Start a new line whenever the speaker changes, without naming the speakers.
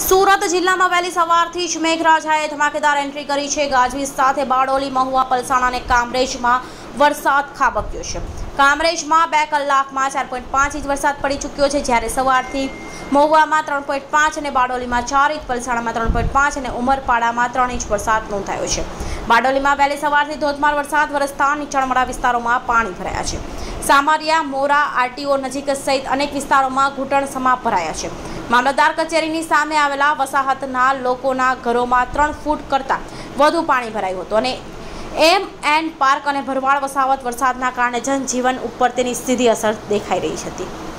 સુરત જિલ્લામાં વહેલી સવારથી જ મેઘરાજાએ ધમાકેદાર એન્ટ્રી કરી છે। ગાજવીજ સાથે બારડોલી, મહુવા, પલસાણા અને કામરેજમાં વરસાદ ખાબક્યો છે। કામરેજમાં 2 કલાકમાં 4.5 ઇંચ વરસાદ પડી ચૂક્યો છે, જ્યારે સવારથી મહુવામાં 3.5 અને બારડોલીમાં 4 ઇંચ, પલસાણામાં 3.5 અને ઉમરપાડામાં 3 ઇંચ વરસાદ નોંધાયો છે। બારડોલીમાં વહેલી સવારથી ધોધમાર વરસાદ વરસતા નીચાણવાળા વિસ્તારોમાં પાણી ભરાયા છે। સામરિયા, મોરા, આરટીઓ નજીક સહિત અનેક વિસ્તારોમાં ઘૂંટણસમા ભરાયા છે। મામલતદાર કચેરીની સામે આવેલા વસાહતના લોકોના ઘરોમાં 3 ફૂટ કરતાં વધુ પાણી ભરાયું હતું અને એમ.એન. પાર્ક અને ભરવાડ વસાહત વરસાદના કારણે જનજીવન ઉપર તેની સીધી અસર દેખાઈ રહી હતી।